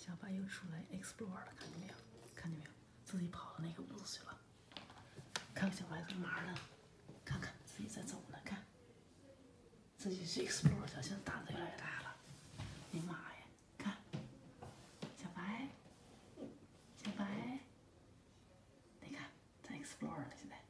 小白又出来 explore 了，看见没有？看见没有？自己跑到那个屋子去了。看看小白干嘛呢？看看自己在走呢，看，自己去 explore 去，现在胆子越来越大了。哎呀妈呀！看，小白，小白，你看在 explore 呢，现在。